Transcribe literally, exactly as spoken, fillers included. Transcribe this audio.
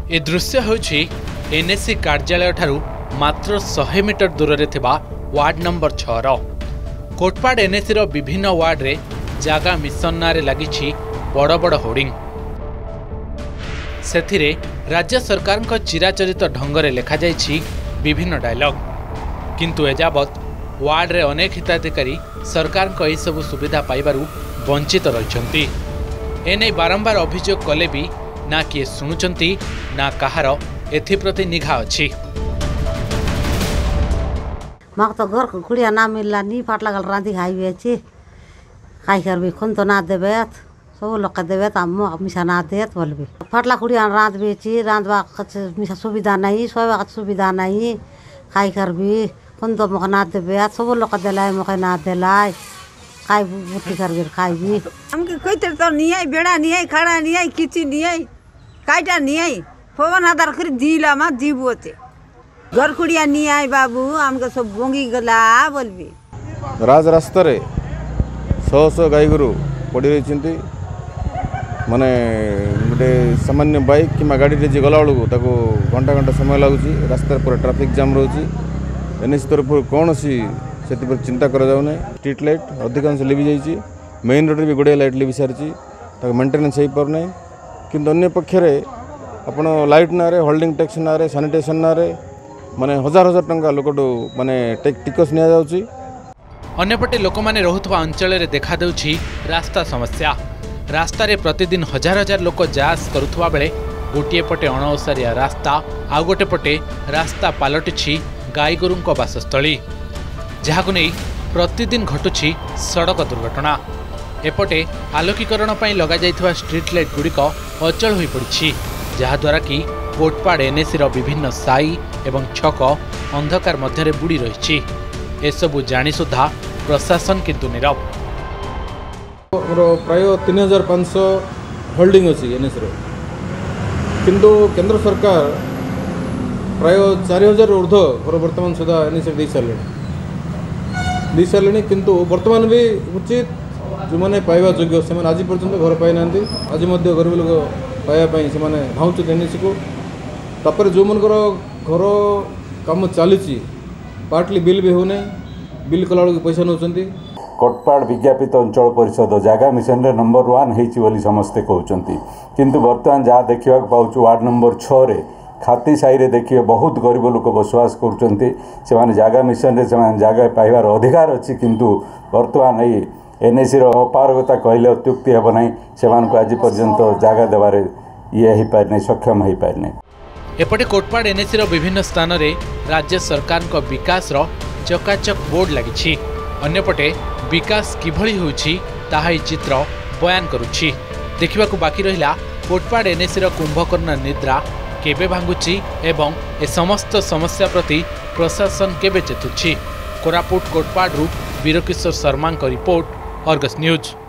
ए दृश्य होछि एनएसी कार्यालय ठारू मात्र सौ मीटर दूर रे थिबा वार्ड नंबर छह रो कोटपाड़ एनएसी रो विभिन्न वार्ड रे जागा मिशन नारे लागिछि बड़ बड़ होर्डिंग। सेथिरे राज्य सरकार को चिराचरित ढंगरे लेखा जाइछि विभिन्न डायलॉग, किंतु एजाबत वार्ड रे अनेक हिताधिकारी सरकार को यह सब सुविधा पाइबारु वंचित रहिछंती। एने बारंबार अभियोग कले भी ना किए शुणुचंती ना कहार एथिप्रति निघा अछि। माक तो घर कुड़िया ना मिलला नी पाट लगल रांधी खाई बेची खाई कर भी खुन तो ना देबे सब लोग देबे हम मिसा ना देत बोलबे फाटला कुड़िया रांध बेची रांधवा मिसा सुविधा नहीं सोवा सुविधा नहीं खाई कर भी खुन तो मक ना देबे सब लोग देलाय मक ना देलाय खाई बुटी कर भी खाई भी हमके कोई तो नहीं है बेड़ा नहीं है खड़ा नहीं है किची नहीं है काटा नहीं है फोन आधार कर दिला मा जीवोते घर कुड़िया नहीं आए बाबू हमके सब बोंगी गला बोलबी राज रास्ता रे सौ सौ गाई गुरु पड़ी रही माने गोटे सामान्य बाइक कि गाड़ी रे गला बेलू ताको घंटा घंटा समय लगुच रास्ता पूरा ट्रैफिक जाम रोची एनएसी तरफ कौन सी से चिंता करा जाउना। स्ट्रीट लाइट अधिकांश लिभि जाइए, मेन रोड भी गुड़े लाइट लिभि सारी मेंटेनेंस हो पारना, किंतु अन्य पक्षरे आपण लाइट ना होल्डिंग टैक्स ना सानिटेशन ना माने हजार हजार टंका लोक माने टिकस नि जाउची। अन्यपटे लोक माने रहुतबा अंचल रे देखा देउछि रास्ता समस्या। रास्ता रे प्रतिदिन हजार हजार लोक जास करुथबा बेले गोटे पटे अणओसारिया रास्ता आ गोटे पटे रास्ता पालटिछि गाई गोरुंको बासस्थली, जहाकु नै प्रतिदिन घटुछि सड़क दुर्घटना। एपटे आलोकीकरण पई लगा जाइथबा स्ट्रीट लाइट गुड़िक अचल होई पड़िछि, जहाद्वारा कि कोटपाड़ एनएसी रो विभिन्न साई एवं छक अंधकार मध्यरे बुड़ी रही। एसबू जानी सुधा प्रशासन किंतु नीरव। प्राय तीन हजार पाँच सौ होल्डिंग अच्छी एनएसी रो, किंतु केंद्र सरकार प्राय चार हजार ऊर्ध घर बर्तमान सुधा एनएसी दे सारे दे सारे किंतु बर्तमान भी उचित जो मैंने पाइबा योग्य से आज पर्यंत घर पाई ना। आज गरीब लोक पाइबापी से भावुँ एनएसी को तापर जो मन घर कम चली पार्टली बिल भी होने बिल कला पैसा नौ। कोटपाड़ विज्ञापित अंचल परिषद जगह मिशन रे नंबर वन होली समस्ते कहते, किंतु बर्तमान जहाँ देखा पाऊँ वार्ड नंबर छः रे खाती साई रे देखिए बहुत गरीब लोक बसवास कर जगह मिशन रे जगह पाइबार अधिकार अच्छी, किंतु बर्तमान ये एनएसी रो अपारगता कहले अत्युक्ति हेब नहीं। से आज पर्यंत जगह देवारे ये हो पार नहीं, सक्षम हो पार नहीं। एपटे कोटपाड़ एनएसी रो विभिन्न स्थान रे राज्य सरकार को विकास रो चकाचक बोर्ड लगी। अन्यपटे विकास किभली होउछि ताहा ई चित्र बयान करुछि। देखिबाकू बाकी रहिला कोटपाड़ एनएसी रो कुंभकर्ण निद्रा केबे भांगुछि एवं ए समस्त समस्या प्रति प्रशासन केबे चेतुछि। कोरापुट कोटपाड़ रु Veerkishore Sharma report, Argus news.